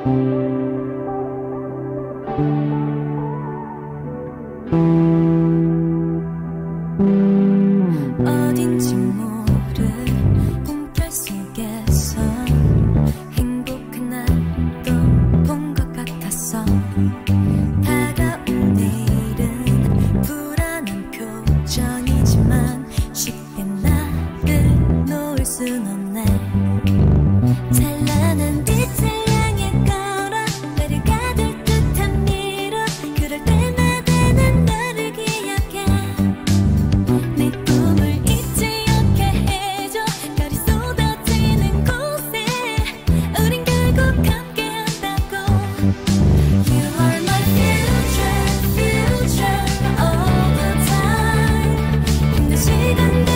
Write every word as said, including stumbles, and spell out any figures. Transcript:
어딘지 모를 꿈결 속에서 행복한 날도 본 것 같았어. 다가올 내일은 불안한 표정이지만 쉽게 나를 놓을 순 없네. 찬란한 빛을 향해 걸어 나를 가둘 듯한 미로, 그럴 때마다 난 너를 기억해. 내 꿈을 잊지 않게 해줘. 별이 쏟아지는 곳에 우린 결국 함께 한다고. You are my future, future all the time. 힘든 시간